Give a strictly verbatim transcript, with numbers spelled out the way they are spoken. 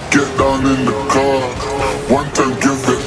Get down in the car, one time give it